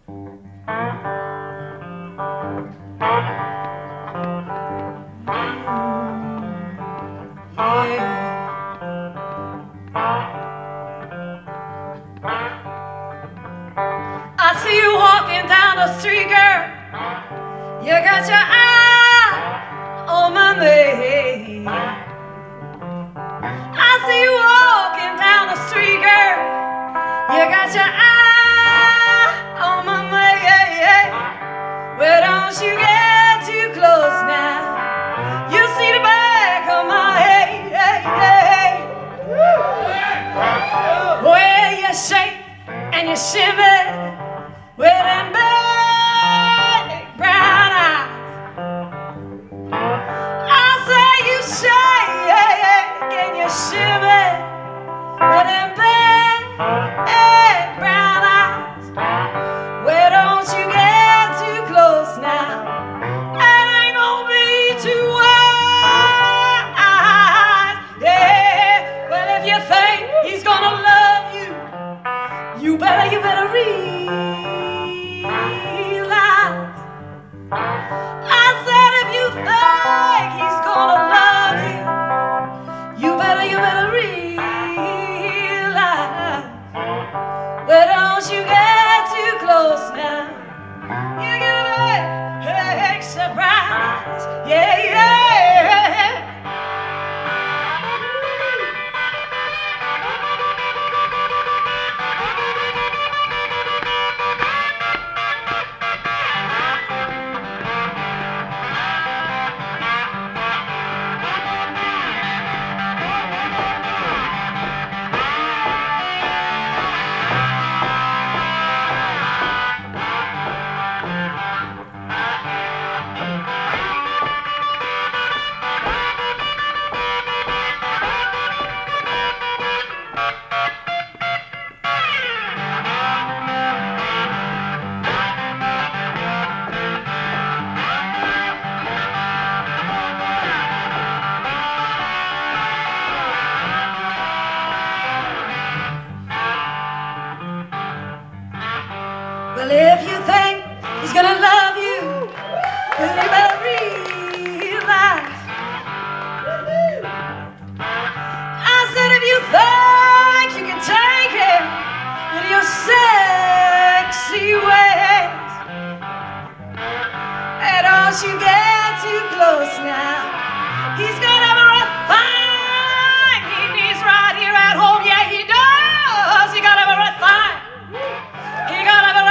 I see you walking down the street, girl. You got your eye on my maid. I see you walking down the street, girl. You got your eye on my maid. Well, don't you get too close now. You see the back of my head. Well, you shake and you shimmy with them big brown eyes. I say you shake and you shimmy with them big brown eyes. Well, don't you get too close now. It ain't gonna be too wise. Yeah, well, if you think he's gonna love you, you better realize. I said if you think he's gonna love you, you better realize. Well, don't you get too close now. You're gonna be surprised. Yeah, yeah. Well, if you think he's gonna love you, then you better realize. I said if you think you can take him with your sexy ways, and don't you get too close now. He's got everything he needs right here at home. Yeah, he does. He got everything. He got everything.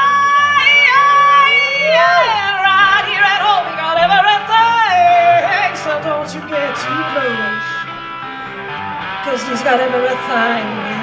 Yeah, right here at home. He got everything. So don't you get too close, 'cause he's got everything.